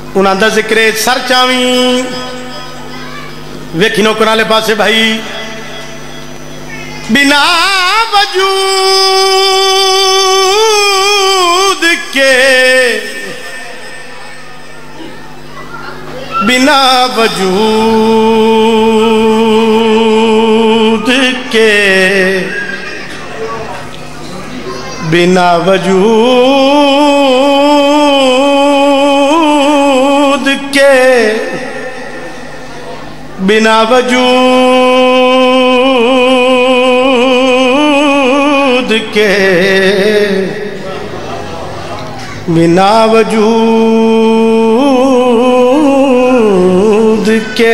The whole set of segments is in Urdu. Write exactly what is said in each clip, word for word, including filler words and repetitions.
انہاں دا ذکر سر چاویں ویکھی نو کنالے پاسے بھائی بنا وجود کے بنا وجود کے بنا وجود کے بنا وجود کے بنا وجود کے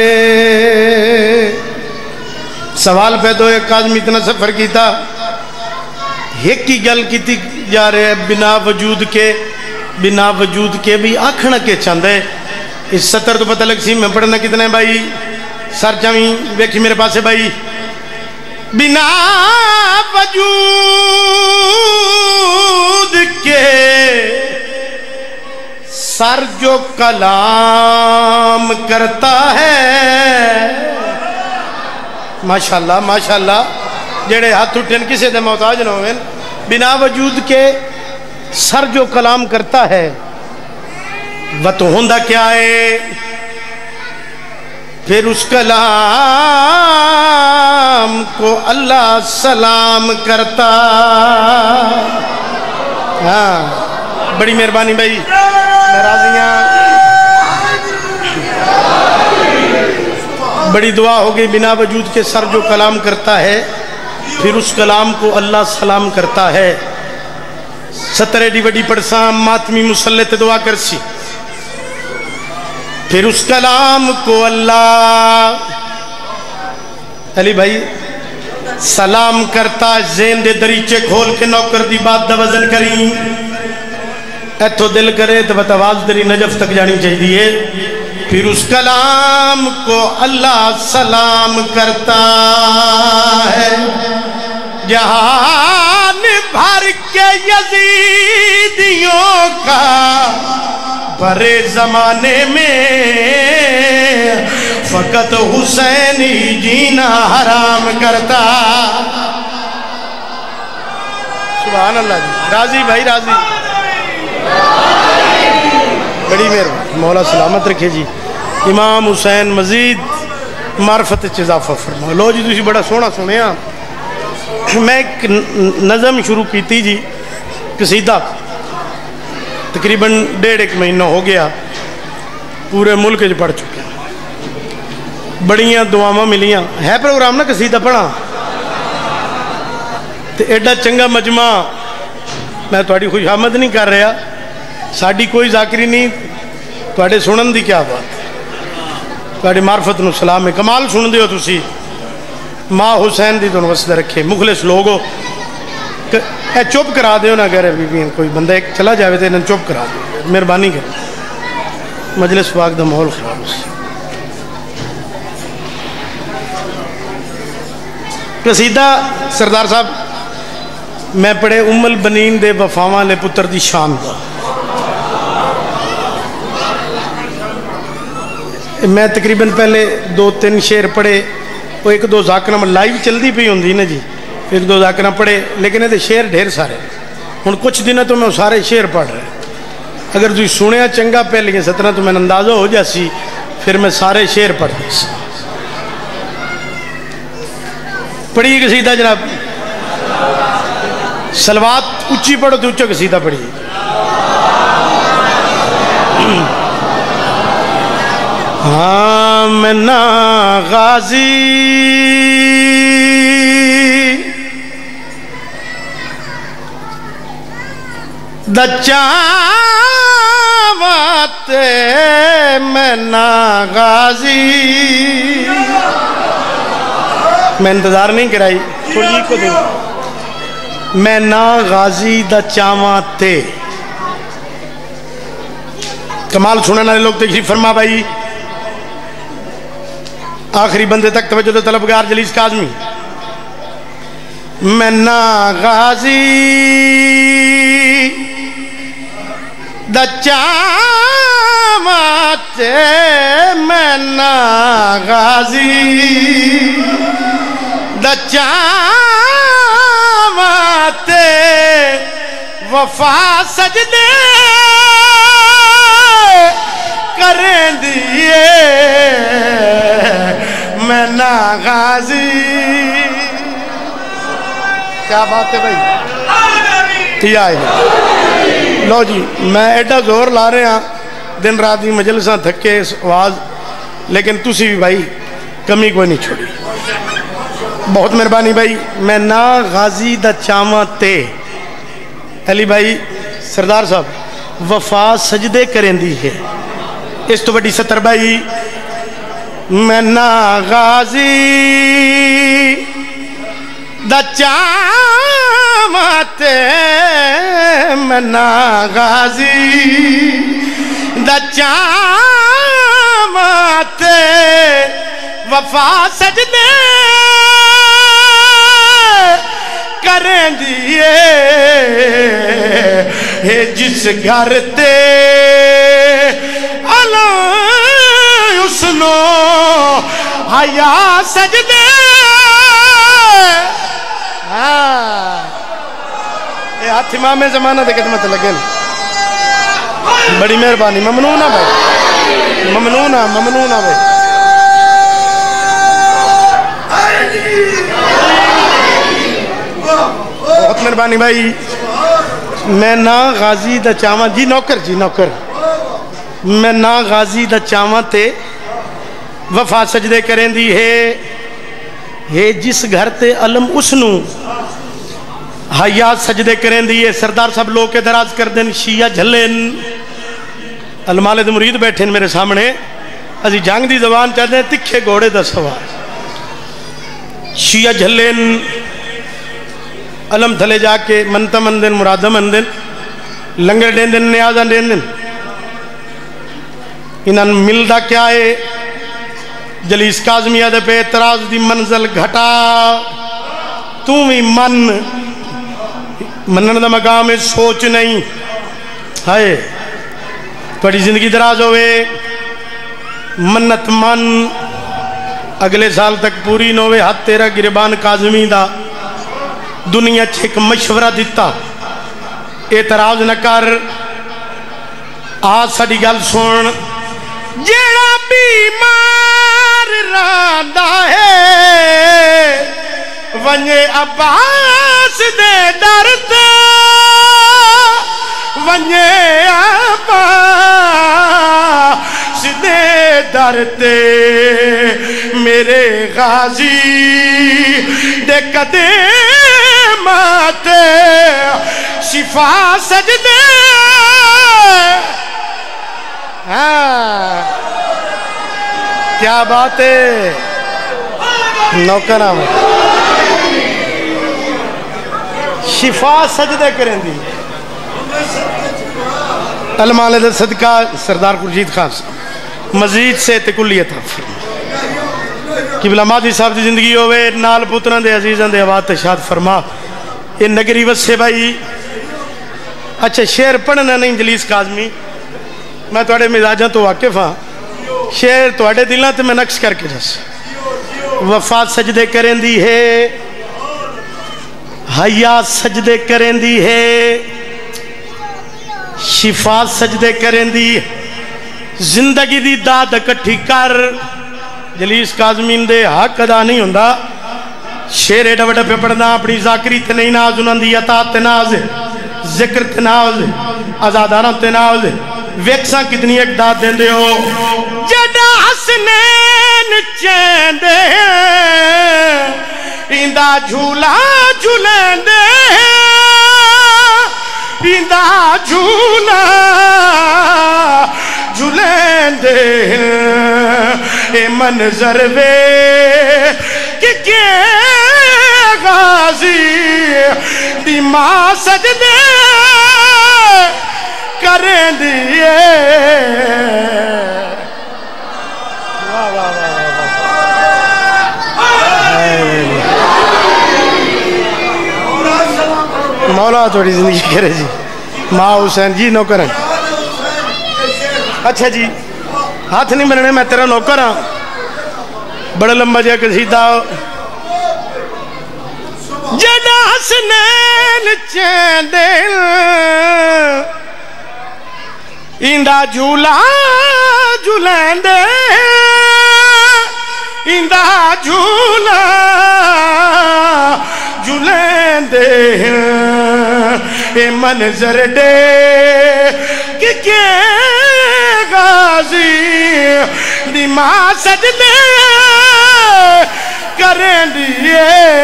سوال پیدا ہوئے ایک آدمی اتنا سفر کیتا ایک کی گل کیتی جا رہے ہیں بنا وجود کے بنا وجود کے بھی آکھنا کے چاند ہے اس ستر تو پتہ لگ سی میں پڑھنا کتنا ہے بھائی سر چاویں ویکھی میرے پاس ہے بھائی بنا وجود کے سر جو کلام کرتا ہے ماشاءاللہ ماشاءاللہ جڑے ہاتھ اٹھن کسے دے محتاج نہ ہوئے بنا وجود کے سر جو کلام کرتا ہے وہ تو ہوندہ کیا ہے پھر اس کلام کو اللہ سلام کرتا ہاں بڑی مہربانی بھائی ناراضیاں بڑی دعا ہو گئی بنا وجود کے سر جو کلام کرتا ہے پھر اس کلام کو اللہ سلام کرتا ہے ستر ایڈی وڈی پڑساں ماتمی مسلط دعا کرسی پھر اس کلام کو اللہ علی بھائی سلام کرتا زین دے دریچے کھول کے نوکر دی بات دا وزن کریں ایتھو دل کرے تو بتواز دری نجف تک جانی چاہیے پھر اس کلام کو اللہ سلام کرتا ہے جہان بھر کے یزیدیوں کا برے زمانے میں فقط حسین ہی جینا حرام کرتا سبحان اللہ جی راضی بھائی راضی بڑی مہربانی مولا سلامت رکھے جی امام حسین مزید معرفت اضافہ فرما لو جی تسی بڑا سونا سنیا میں ایک نظم شروع کی تھی جی قصیدہ تقریباً ڈیڑھ ایک مہینہ ہو گیا پورے ملک جو پڑھ چکے بڑیاں دعاواں ملیاں ہے پروگرام نا قصیدہ پڑھا تو ایڈا چنگا مجمع میں تھوڑی خوش آمد نہیں کر رہا ساڑی کوئی ذاکری نہیں تھوڑے سنن دی کیا بات تھوڑی معرفت نو سلام ہے کمال سن دیو تسی ماں حسین دی تو وسدہ رکھے مخلص لوگو اے چوپ کرا دیو نا گھر بی کوئی بندہ ایک چلا جاوے تھے انہوں چوپ کرا دیو مہربانی کر مجلس پاک دا ماحول خراب سی قصیدہ سردار صاحب میں پڑھے ام البنین دے وفاواں لے پتر دی شان دا میں تقریباً پہلے دو تین شعر پڑھے وہ ایک دو ذاکرہ میں لائیو چل دی پی ہوندی نا جی ایک دو ذاکرہ پڑھے لیکن یہ شعر ڈھیر سارے ہن کچھ دنوں تو میں سارے شعر پڑھ رہے اگر تھی سنیا چنگا پہلے ستنا تو میں اندازہ ہو جاسی پھر میں سارے شعر پڑھ دی پڑھی قصیدہ جناب سلوات اچھی پڑھو تو اچھا قصیدہ پڑھی ہاں میں نا غازی دا چاوات میں نا غازی میں انتظار نہیں کرائی تھوڑی کو دیں میں نا غازی دا چاوات کمال سننے والے لوگ تشریف فرما بھائی آخری بندے تک توجہ دے طلبگار جلیس کاظمی میں نا غازی دا چاوات تے میں نا غازی دا چاواں تے وفا سجدے کریں دیئے میں نا غازی. کیا بات ہے بھائی تھی آئے لو جی میں ایڈا زور لا رہے ہیں دن رات دی مجلساں تھکے اس آواز لیکن تسی بھی بھائی کمی کوئی نہیں چھوڑی. بہت مہربانی بھائی. میں نا غازی دا چاواں تے علی بھائی سردار صاحب وفا سجدے کریں دی ہے اس تو بڑی ستر بھائی. میں نا غازی دا چاواں تے میں نا غازی دا چاواں تے وفا سجدے کریں دیئے جس گھر تے اللہ اسنو حیا سجدے. یہ ہاتھ امام زمانہ دے خدمت لگے بڑی مہربانی. ممنون ہے بھائی ممنون ہے ممنون ہے بھائی. بہت مہربانی بھائی. میں نا غازی دا چاواں جی نوکر جی نوکر میں نا غازی دا چاواں تے وفا سجدے کریں دی ہے ہے جس گھر تے علم اسنو حیا سجدے کریں دی ہے. سردار صاحب لوگ کے دراز کر دیں شیعہ جھلین المالد مرید بیٹھے میرے سامنے ازی جنگ دی زبان چاہتے ہیں تکھے گھوڑے دا سوال. شیعہ جھلین علم تھلے جا کے منتا مندن مرادہ مندن لنگر دین دن نیازہ دین دن انہاں ملدہ کیا ہے جلیس کاظمیہ دے پہ اعتراض دی منزل گھٹا تو بھی من منن دا مقام سوچ نہیں ہائے بڑی زندگی دراز ہوئے منت من اگلے سال تک پوری نوے ہاتھ تیرا گربان کاظمی دا دنیا چھک مشورہ دیتا اعتراض نہ کر آج ساڑی گل سن. جیڑا بیمار راندا ہے ونجے عباس دے درد ونجے عباس دے درد میرے غازی دے قدے ماتے شفا سجدے. ہاں کیا بات ہے نوکر آمد شفا سجدے کریں دی. المالد صدقہ سردار خورشید خان صاحب مزید سے تکلیت فرما قبلہ مادی صاحب دی زندگی ہوئے نال پتران دے عزیزان دے آباد تشاد فرما. یہ نگری وسے بھائی اچھا شعر پڑھنا نہیں جلیس کاظمی میں توڑے مزاجاں تو واقف ہاں شعر توڑے دلان تے میں نقش کر کے جس وفا سجدے کریں دی ہے حیا سجدے کریں دی ہے شفا سجدے کریں دی زندگی دی داد اکٹھی کر. جلیس کاظمین دے حق ادا نہیں ہوندہ شیر ایڈا وڈا پہ پڑھنا اپنی ذاکری تے نہیں ناز انہوں دی عطا تے ناز ذکر تے ناز آزادانہ تے ناز ویکساں کتنی ایک داد دیں دے ہو. جڑا حسنین چین دے ایندہ جھولا جھولیں دے ایندہ جھولا جھولیں دے اے منظر وے کہ کہ غازی دی ماں سجدے کریں دیئے. واہ واہ واہ مولا تھوڑی زندگی کرے جی ماں حسین جی نو کریں. اچھا جی ہاتھ نہیں بننے، میں تیرا نوکر ہاں. بڑا لمبا جہا قصیدہ. جڑا حسنین چیندے ایندا جھولا جھولیندے، ایندا جھولا جھولیندے، اے منظر دے کہ کے غازی دی ماں سجدے کریں دیئے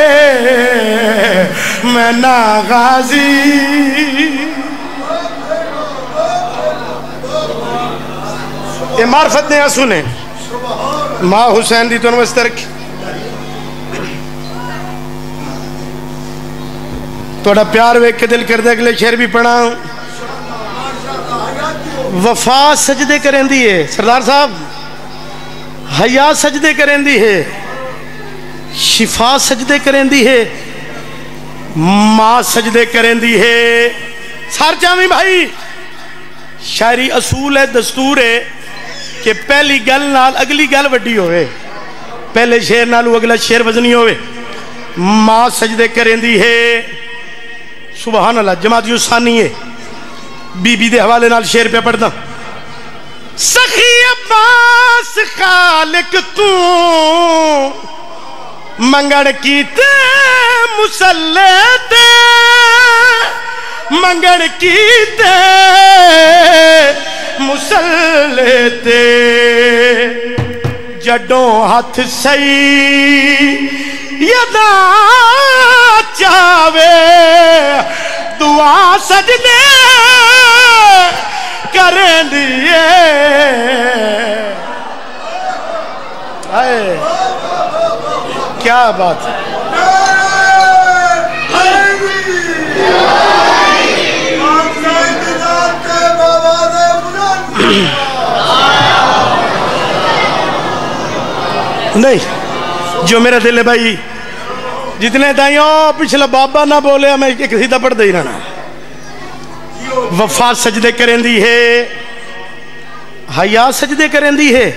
میں نا غازی. یہ معرفت نے سنے ماں حسین دی تو نوستے رکھی. توڑا پیار ویک کے دل کر دے اگلے شعر بھی پڑھا. وفا سجدے کریں دی ہے سردار صاحب، حیا سجدے کریں دی ہے، شفا سجدے کریں دی ہے، ماں سجدے کریں دی ہے. سار جامی بھائی، شاعری اصول ہے، دستور ہے کہ پہلی گل نال اگلی گل وڈی ہوئے، پہلے شعر نالو اگلا شعر وزنی ہوئے. ماں سجدے کریں دی ہے. سبحان اللہ. جماعت یو ثانی ہے، بی بی دے حوالے نال شعر پہ پڑھتا. سخی عباس خالق تو منگڑ کیتے مسلح تے، منگڑ کیتے مسلح تے، جڈوں ہاتھ سیدہ چاوے دعا سجدے کریں دیئے. آئے کیا بات ہے. نہیں جو میرا دل ہے بھائی، جتنے دائیوں پچھلا بابا نہ بولے میں ایک سیدھا پڑھ دے رہنا. وفا سجدے کریں دی ہے، حیا سجدے کریں دی ہے،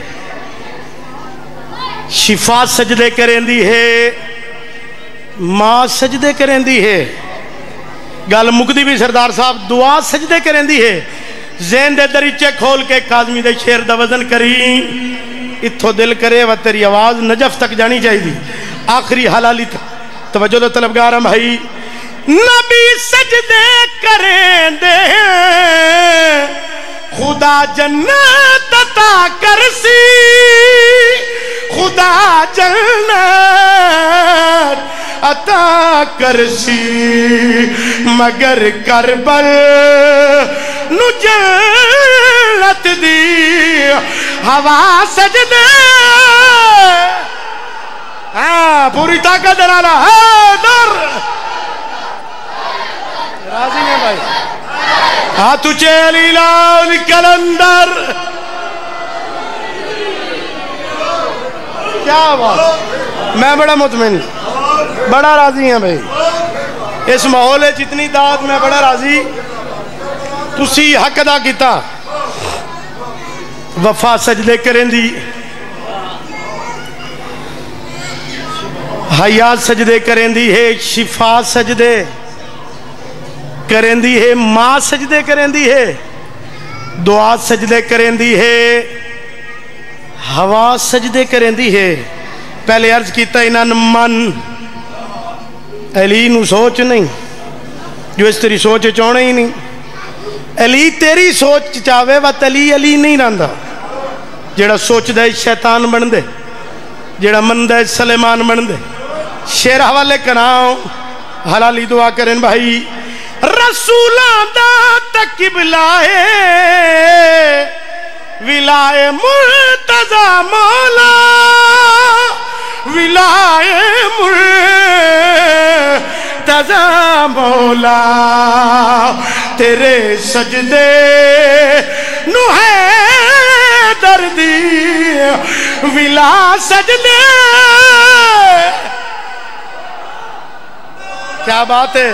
شفا سجدے کریں دی ہے، ماں سجدے کریں دی ہے. گال مقدی بھی سردار صاحب دعا سجدے کریں دی ہے. ذہن دے دریچے کھول کے کاظمی دے شعر دا وزن کری، اتھو دل کرے و تیری آواز نجف تک جانی چاہی دی، آخری حلالی تک. توجہ دے طلبگار ہم بھائی. نبی سجدے کریں دے خدا جنت عطا کرسی، خدا جنت عطا کرسی، مگر کربل نو جنت دی ہوا سجدے. ہاں پوری طاقت درانا حیدر. راضی ہیں بھائی. ہاتھ چیلی لال کلندر. کیا بات. میں بڑا مطمئن، بڑا راضی ہیں بھائی. اس ماحول ہے جتنی داد میں بڑا راضی. تسی حق ادا کیتا. وفا سجدے کریں دی، حیا سجدے کریں دی ہے، شفا سجدے کریں دی ہے، ماں سجدے کریں دی ہے، دعا سجدے کریں دی ہے، ہوا سجدے کریں دی ہے. پہلے عرض کیتا انہاں من علی نو سوچ نہیں، جو اس تیری سوچ چونے ہی نہیں. علی تیری سوچ چاہوے وقت علی علی نہیں رہندا. جیڑا سوچ دے شیطان بن دے، جیڑا من دے سلیمان بن دے. شیر حوالے کناؤ، حلالی دعا کریں بھائی. رسولان دا تقبلہ ولائے مرتضی مولا، ولائے مرتضی مولا، تیرے سجدے نو ہے دردی ولا سجدے. کیا بات ہے.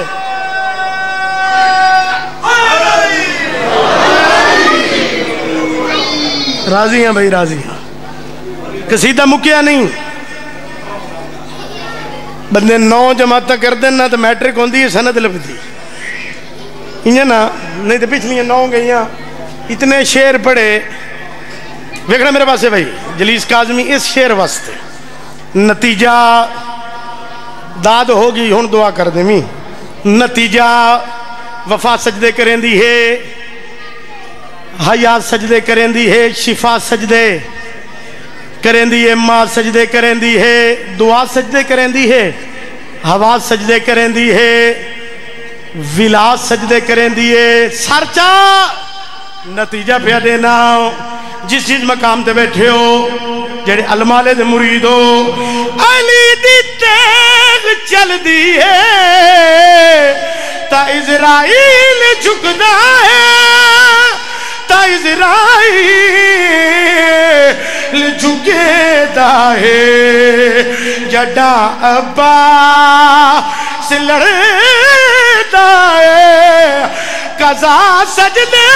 راضی ہیں بھائی راضی ہیں قصیدہ مکیا نہیں بندے نو جماعت کر دینا تو میٹرک ہوندی ہے سند لبدی انہیں نا نہیں تو پچھلی نو گئیاں اتنے شعر پڑھے ویکھنا میرے پاس ہے بھائی جلیس کاظمی اس شعر واسطے نتیجہ داد ہوگی ہون دعا کر دیں می نتیجہ وفا سجدے کریں دی ہے حیات سجدے کریں دی ہے شفا سجدے کریں دی ہے ماں سجدے کریں دی ہے دعا سجدے کریں دی ہے ہوا سجدے کریں دی ہے ولاس سجدے کریں دی ہے سرچا نتیجہ پہ دینا جس چیز مقام تے بیٹھے ہو جڑے المالے دے مرید ہو علی دی تیغ چل دی ہے تا اسرائیل جھکدا ہے تا اسرائیل جھکے دا ہے جڈا ابا سے لڑدا ہے قضا سجدے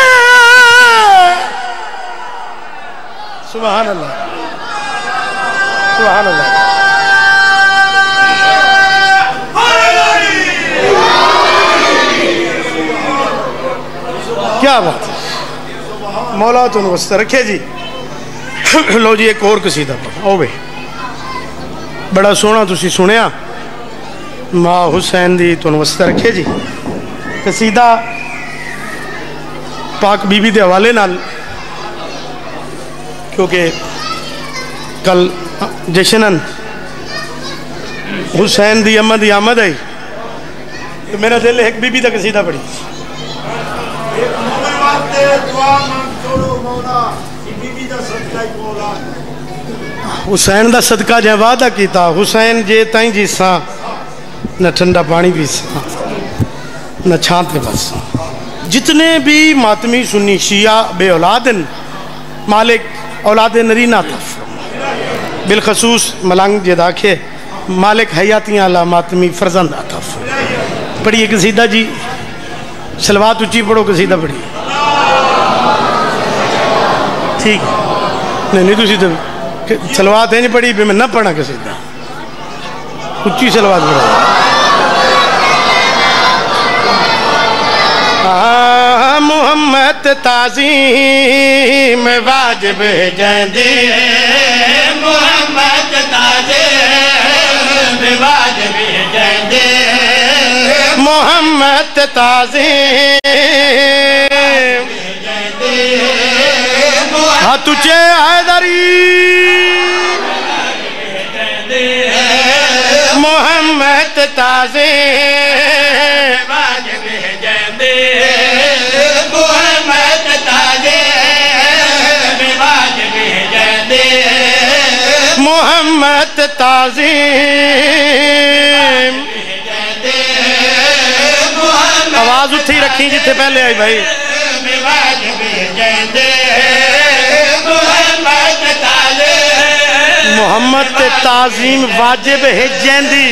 سبحان اللہ سبحان اللہ کیا بات ہے مولا تو نوستہ رکھے جی لو جی ایک اور قصیدہ پڑھا او بے بڑا سونا تسی سنیا ماں حسین دی تو نوستہ رکھے جی قصیدہ پاک بی بی دے حوالے نال کیونکہ کل جشنن حسین دی امہ دی آمد آئی تو میرا دل ایک بی بی دا قصیدہ پڑھی حسین دا صدقہ جائے وعدہ کیتا حسین جے تائیں جی ساں نہ ٹھنڈا پانی بھی ساں نہ چھانت کے پاس جتنے بھی ماتمی سنی شیعہ بے اولادن مالک اولاد نرینہ تھا بالخصوص ملانگ جداکھے مالک حیاتیاں اللہ ماتمی فرزند آتا پڑھئے قصیدہ جی سلوات اچھی پڑھو قصیدہ پڑھئے ٹھیک نہیں نہیں تسی تو سلوات ہے نہیں پڑھی بھی میں نہ پڑھا قصیدہ اچھی سلوات پڑھا محمد تعظیم واجب جندی محمد تعظیم واجب جندی محمد تعظیم ہاں تجھے حیدری محمد تعظیم واجب جندی محمد تعظیم آواز اٹھی رکھی جتھے پہلے آئی بھائی محمد تعظیم واجب ہے جیندی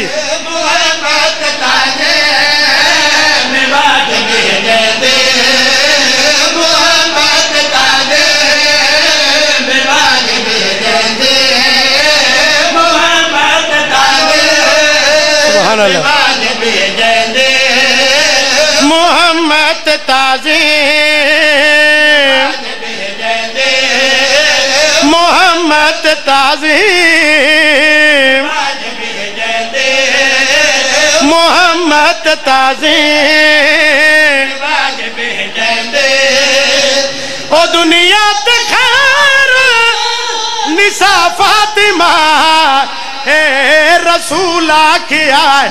محمد تعظیم محمد تعظیم محمد تعظیم او دنیا تخیر نساء فاطمہ اے رسول آکھیا ہے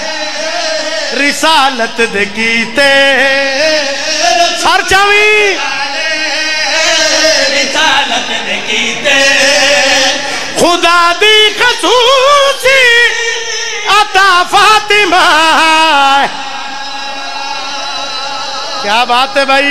رسالت دے کیتے سر چاوی رسالت دے کیتے خدا دی خصوصی عطا فاطمہ کیا بات ہے بھائی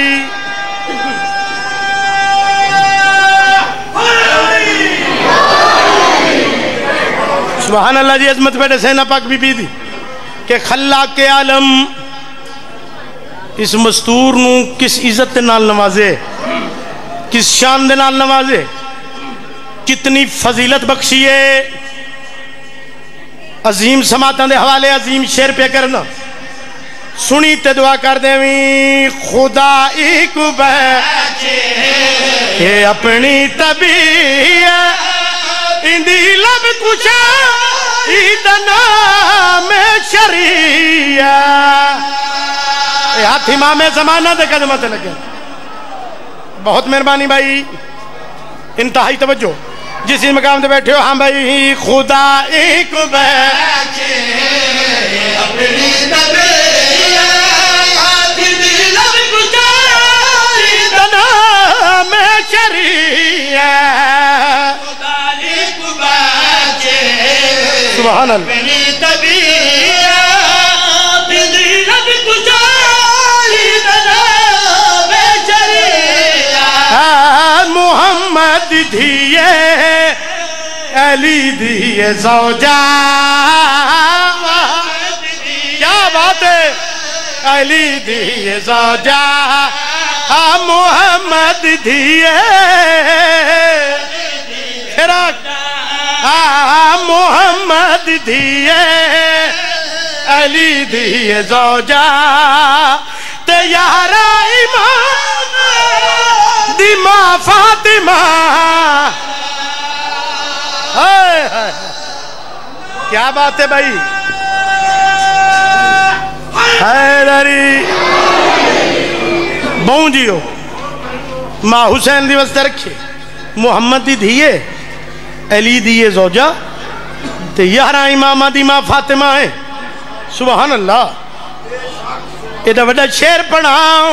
سبحان اللہ جی عظمت بیٹے سینہ پاک بی بی دی کہ خلاق عالم اس مستور نو کس عزت نال نوازے کس شان دے نال نوازے، کتنی فضیلت بخشیے. عظیم سماعتاں دے حوالے عظیم شعر پہ کرنا، سنی تے دعا کر دے وی. خدا ایک بچے یہ اپنی طبیعت اندی لب کچھا ایدنا میں شریعت. اے ہاتھ امام زمانہ دے قدمت لگے. بہت مہربانی بھائی، انتہائی توجہ. جس مقام دے بیٹھے ہو ہاں بھائی. خدا ایک بچے اپنی طبیعت اندی لب کچھا ایدنا میں شریعت. خدا ایک بچے سبحان اللہ اپنی طبیعت اندی لب کچھا ایدنا میں شریعت. محمد دھیے علی دیے زوجہ. کیا بات ہے. علی دیے زوجہ محمد دیے فراق محمد دیے علی دیے زوجہ. تیارہ امام دی ماں فاطمہ. کیا بات ہے بھائی. حیدری بہوں جیو ماں حسین دی واسطے رکھے. محمد دی دھیے علی دیے زوجہ تے یارہ امامہ دی ماں فاطمہ ہے. سبحان اللہ. یہ وڈا شعر پڑھاؤں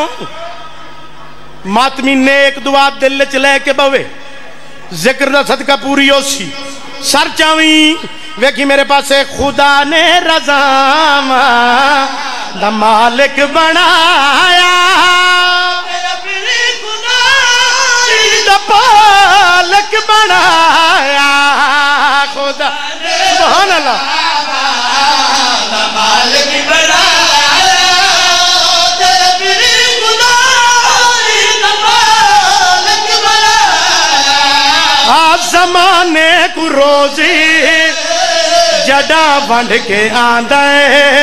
ماتمی نیک دعا دل چلے کے بوے ذکر دا صدقہ پوری ہو سی. سر چاویں ویکھی میرے پاس خدا نے رضامہ دا مالک بنایا دا پالک بنایا. خدا سبحان اللہ دا مالک بنایا. زمانے کو روزی جڑا بنڈ کے آندے.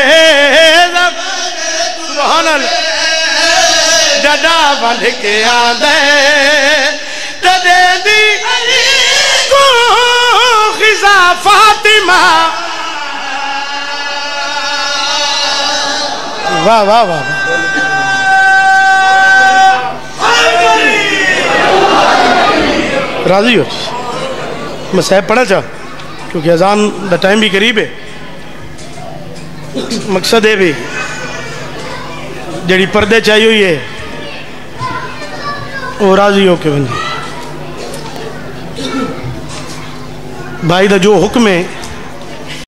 سبحان اللہ. جڑا بنڈ کے آندے تدے دی کو خزا فاطمہ. واہ واہ واہ. راضی ہو میں صاحب پڑھا چاہ کیونکہ اذان دا ٹائم بھی قریب ہے. مقصد ہے بھی جڑی پردے چاہیے ہوئی ہے وہ راضی ہو کے بندی. بھائی دا جو حکم ہے